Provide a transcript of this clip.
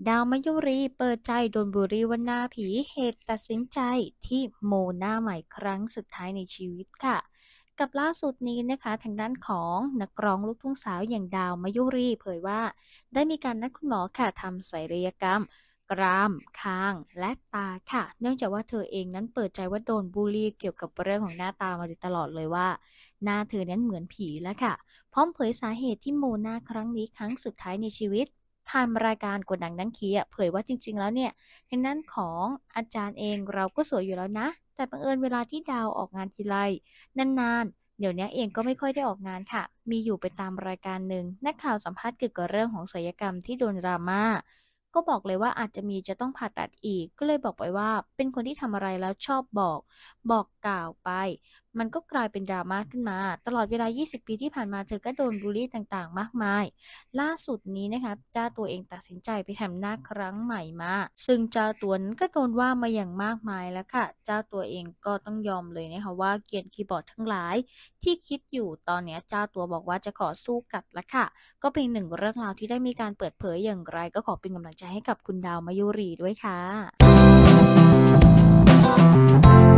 ดาวมยุรีเปิดใจโดนบูลลี่ว่าหน้าผีเหตุตัดสินใจที่โมหน้าใหม่ครั้งสุดท้ายในชีวิตค่ะกับล่าสุดนี้นะคะทางด้านของนักร้องลูกทุ่งสาวอย่างดาวมยุรีเผยว่าได้มีการนัดคุณหมอค่ะทำศัลยกรรมกรามคางและตาค่ะเนื่องจากว่าเธอเองนั้นเปิดใจว่าโดนบูลลี่เกี่ยวกับเรื่องของหน้าตามาโดยตลอดเลยว่าหน้าเธอนั้นเหมือนผีแล้วค่ะพร้อมเผยสาเหตุที่โมหน้าครั้งนี้ครั้งสุดท้ายในชีวิต ผ่านรายการกดดังนั่งเคลียร์เผยว่าจริงๆแล้วเนี่ยทางด้านของอาจารย์เองเราก็สวยอยู่แล้วนะแต่บังเอิญเวลาที่ดาวออกงานทีไรนานๆเดี๋ยวนี้เองก็ไม่ค่อยได้ออกงานค่ะมีอยู่ไปตามรายการหนึ่งนักข่าวสัมภาษณ์เกี่ยวกับเรื่องของศัลยกรรมที่โดนดราม่าก็บอกเลยว่าอาจจะมีจะต้องผ่าตัดอีกก็เลยบอกไปว่าเป็นคนที่ทำอะไรแล้วชอบบอกกล่าวไปมันก็กลายเป็นดราม่าขึ้นมาตลอดเวลา20ปีที่ผ่านมาเธอก็โดนบูลลี่ต่างๆมากมาย ล่าสุดนี้นะคะเจ้าตัวเองตัดสินใจไปทำหน้าครั้งใหม่มาซึ่งเจ้าตัวนั้นก็โดนว่ามาอย่างมากมายแล้วค่ะเจ้าตัวเองก็ต้องยอมเลยนะคะว่าเกรียนคีย์บอร์ดทั้งหลายที่คิดอยู่ตอนนี้เจ้าตัวบอกว่าจะขอสู้กลับแล้วค่ะก็เป็นหนึ่งเรื่องราวที่ได้มีการเปิดเผยอย่างไรก็ขอเป็นกำลังใจให้กับคุณดาวมายุรีด้วยค่ะ